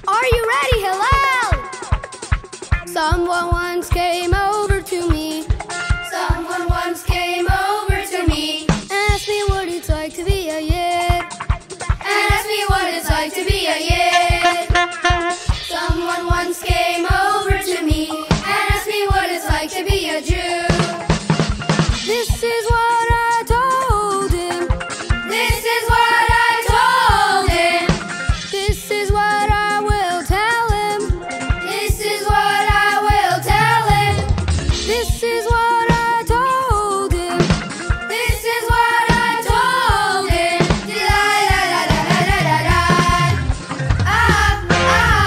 Are you ready, Hillel? Someone once came over to me. Someone once came over to me and asked me what it's like to be a Yid. And asked me what it's like to be a Yid. Someone once came over to me and asked me what it's like to be a Jew. This is what I told him. This is what I told him. This is what I will tell him. This is what I will tell him. This is what I told him. This is what I told him. La la la la la la la la. Ah ah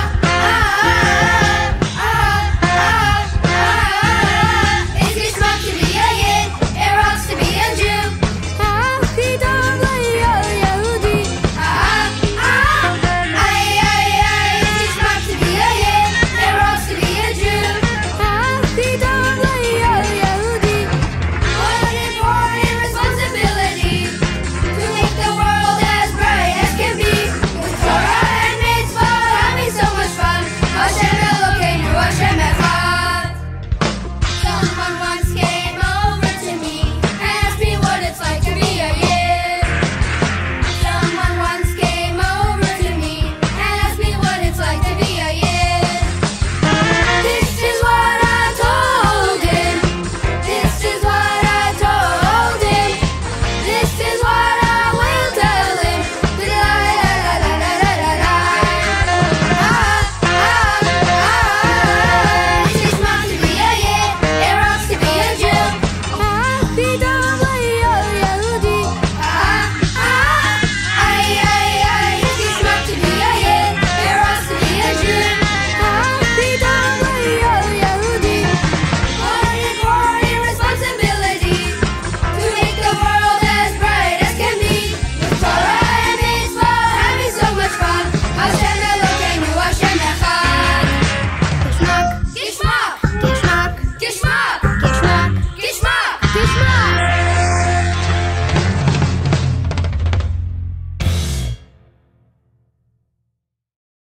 ah ah ah ah. It's geschmack to be a Yid. It rocks to be a Jew. Ah, he don't like a Yehudi. Ah ah ay ay ay. It's geschmack to be a Yid. It rocks to be a Jew. Ah, he don't like a Yehudi. What an important responsibility to make the world as bright as can be. With Torah and mitzvah, having so much fun. Hashem Elokeinu, Hashem Echad. Someone once came over to me and asked me what it's like to be a Yid. Someone once came over to me and asked me what it's like to be a Yid. This is what I told him. This is what I told him. This is what I will tell him. La la la la la la la la. Ah ah ah. It's geschmack to be a Yid. It rocks to be a Jew. Ah, he don't like a Yehudi. Ah ah ay ay ay. It's geschmack to be a Yid. It rocks to be a Jew. Ah, he don't like a Yehudi. What an important responsibility to make the world as bright as can be. With Torah and mitzvah, having so much fun. Hashem Elokeinu, Hashem Echad. Geschmack, geschmack, geschmack, geschmack, geschmack, geschmack, geschmack.